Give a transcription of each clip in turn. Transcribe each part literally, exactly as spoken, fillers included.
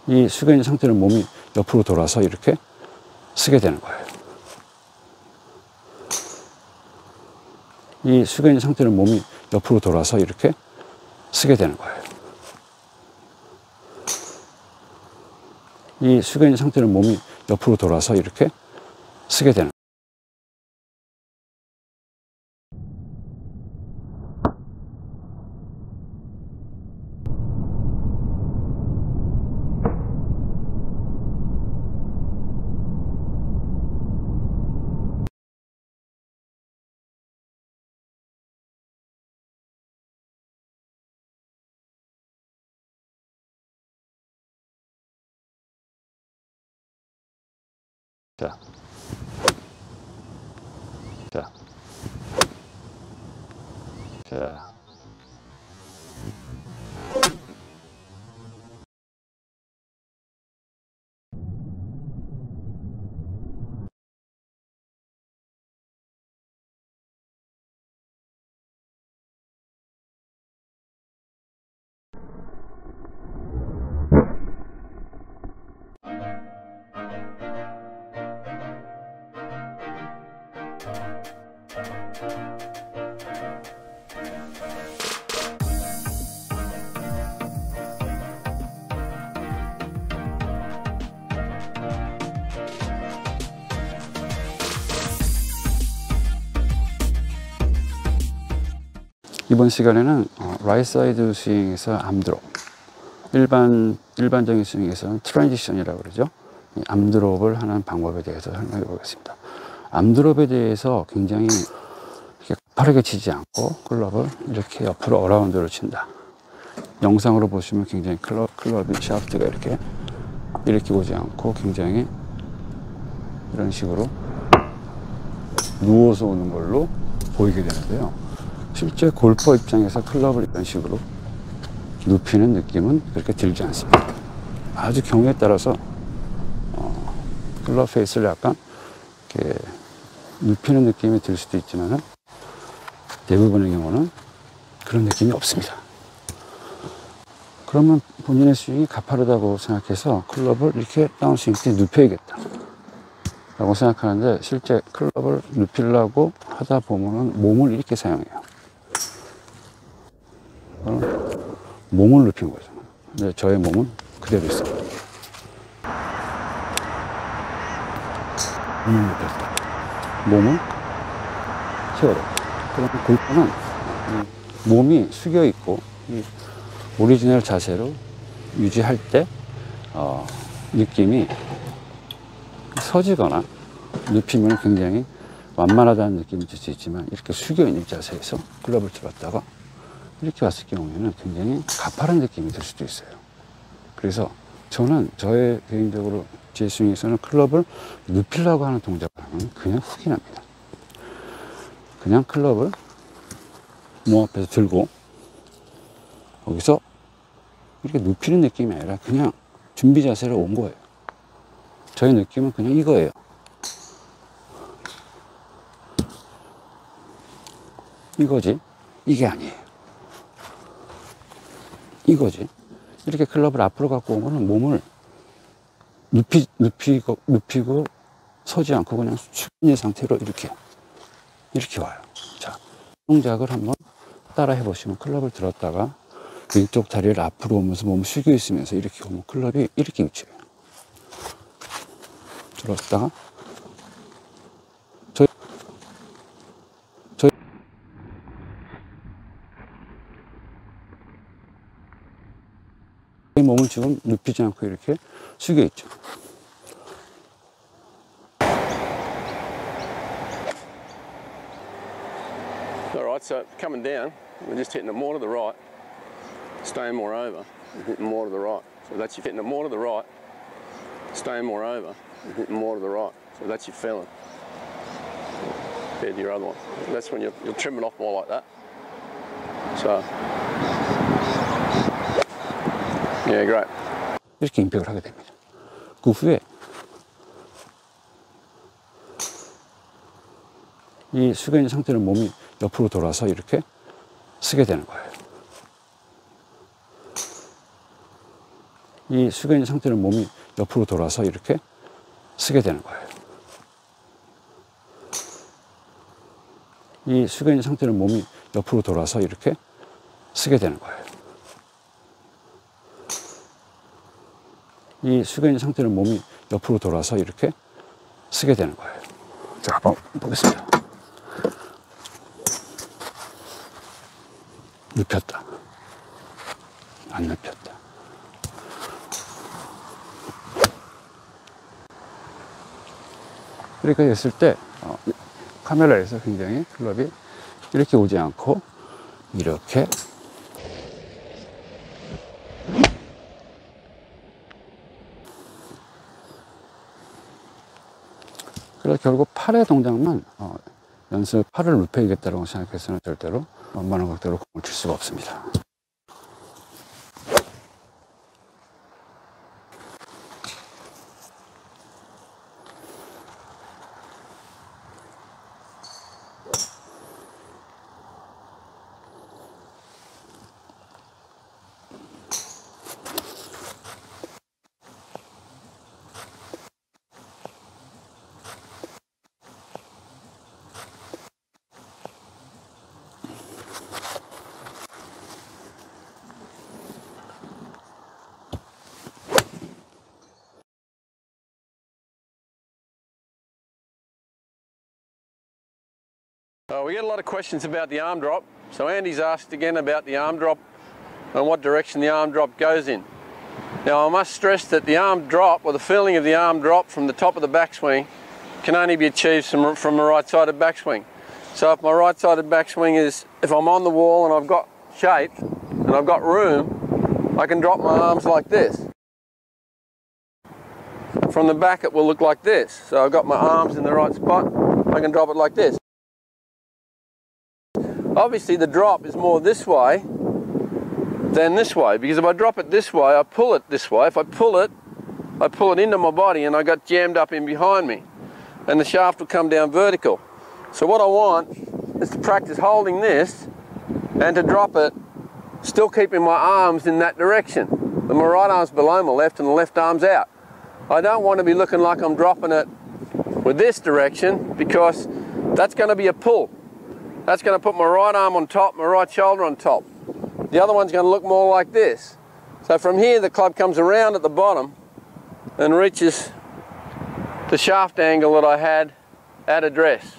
이 숙여 있는 상태로 몸이 옆으로 돌아서 이렇게 쓰게 되는 거예요. 이 숙여 있는 상태로 몸이 옆으로 돌아서 이렇게 쓰게 되는 거예요. 이 숙여 있는 상태로 몸이 옆으로 돌아서 이렇게 쓰게 되는 거예요. 자, 자, 자. 이번 시간에는 어, 라이트 사이드 스윙에서 암드롭, 일반, 일반적인 스윙에서는 트랜지션이라고 그러죠. 이 암드롭을 하는 방법에 대해서 설명해 보겠습니다. 암드롭에 대해서 굉장히 이렇게 빠르게 치지 않고 클럽을 이렇게 옆으로 어라운드로 친다. 영상으로 보시면 굉장히 클럽, 클럽이 샤프트가 이렇게 이렇게 오지 않고 굉장히 이런 식으로 누워서 오는 걸로 보이게 되는데요. 실제 골퍼 입장에서 클럽을 이런 식으로 눕히는 느낌은 그렇게 들지 않습니다. 아주 경우에 따라서 어, 클럽 페이스를 약간 이렇게 눕히는 느낌이 들 수도 있지만 대부분의 경우는 그런 느낌이 없습니다. 그러면 본인의 스윙이 가파르다고 생각해서 클럽을 이렇게 다운스윙 때 눕혀야겠다 라고 생각하는데, 실제 클럽을 눕히려고 하다 보면 몸을 이렇게 사용해요. 몸을 눕힌 거죠. 근데 저의 몸은 그대로 있어요. 몸을 눕혔다. 몸을 세워라. 그러면 골프는 몸이 숙여 있고 이 오리지널 자세로 유지할 때 어, 느낌이 서지거나 눕히면 굉장히 완만하다는 느낌이 들 수 있지만, 이렇게 숙여 있는 자세에서 클럽을 들었다가 이렇게 왔을 경우에는 굉장히 가파른 느낌이 들 수도 있어요. 그래서 저는 저의 개인적으로 제 스윙에서는 클럽을 눕히려고 하는 동작을 하면 그냥 훅이 납니다. 그냥 클럽을 몸 앞에서 들고 거기서 이렇게 눕히는 느낌이 아니라 그냥 준비 자세로 온 거예요. 저의 느낌은 그냥 이거예요. 이거지, 이게 아니에요. 이거지. 이렇게 클럽을 앞으로 갖고 오면 몸을 눕히, 눕히고, 눕히고 서지 않고 그냥 숙인 상태로 이렇게, 이렇게 와요. 자, 동작을 한번 따라 해보시면, 클럽을 들었다가 왼쪽 다리를 앞으로 오면서 몸을 숙여 있으면서 이렇게 오면 클럽이 이렇게 위치해요. 들었다가 저희, 저희 몸을 지금 눕히지 않고 이렇게 숙여 있죠. Alright, so coming down, we're just hitting it more to the right, staying more over, and hitting more to the right. So that's you hitting it more to the right, staying more over, and hitting more to the right. So that's your felon compared to your other one. That's when you'll, you'll trim it off more like that. So, yeah, great. 이렇게 임팩을 하게 됩니다. 그 후에 이 숙여 있는 상태로 몸이 옆으로 돌아서 이렇게 쓰게 되는 거예요. 이 숙여 있는 상태로 몸이 옆으로 돌아서 이렇게 쓰게 되는 거예요. 이 숙여 있는 상태로 몸이 옆으로 돌아서 이렇게 쓰게 되는 거예요. 이 숙여 있는 상태로 몸이 옆으로 돌아서 이렇게 쓰게 되는 거예요. 자, 한번 보겠습니다. 눕혔다. 안 눕혔다. 이렇게 됐을 때 어, 카메라에서 굉장히 클럽이 이렇게 오지 않고 이렇게 그래서 결국 팔의 동작만 어, 연습 팔을 눕혀야겠다고 생각해서는 절대로 원만한 각도로 공을 칠 수가 없습니다. Uh, we get a lot of questions about the arm drop, so Andy's asked again about the arm drop and what direction the arm drop goes in. Now I must stress that the arm drop, or the feeling of the arm drop from the top of the backswing, can only be achieved from, from a right-sided backswing. So if my right-sided backswing is, if I'm on the wall and I've got shape and I've got room, I can drop my arms like this. From the back it will look like this. So I've got my arms in the right spot, I can drop it like this. Obviously the drop is more this way than this way, because if I drop it this way, I pull it this way. If I pull it, I pull it into my body and I got jammed up in behind me, and the shaft will come down vertical. So what I want is to practice holding this and to drop it, still keeping my arms in that direction. And my right arm's below my left and the left arm's out. I don't want to be looking like I'm dropping it with this direction, because that's going to be a pull. That's going to put my right arm on top, my right shoulder on top. The other one's going to look more like this. So from here the club comes around at the bottom and reaches the shaft angle that I had at address.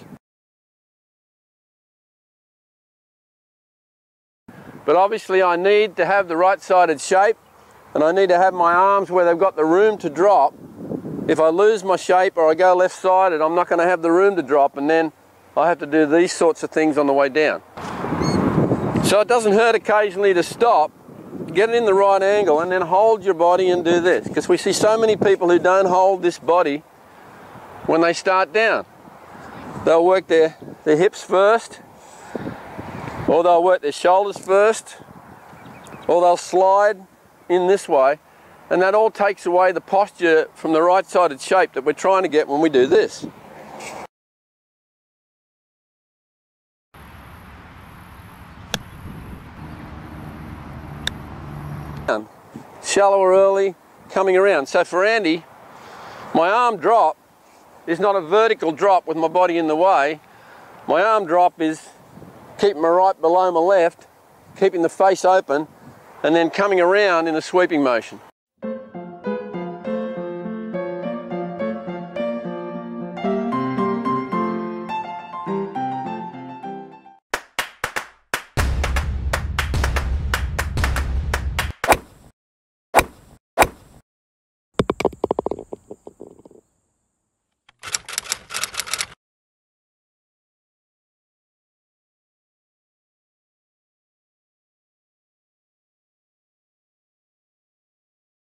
But obviously I need to have the right-sided shape, and I need to have my arms where they've got the room to drop. If I lose my shape or I go left-sided, I'm not going to have the room to drop, and then I have to do these sorts of things on the way down. So it doesn't hurt occasionally to stop, get it in the right angle, and then hold your body and do this. Because we see so many people who don't hold this body when they start down. They'll work their, their hips first, or they'll work their shoulders first, or they'll slide in this way, and that all takes away the posture from the right-sided shape that we're trying to get when we do this. Shallower early, coming around. So for Andy, my arm drop is not a vertical drop with my body in the way. My arm drop is keeping my right below my left, keeping the face open, and then coming around in a sweeping motion.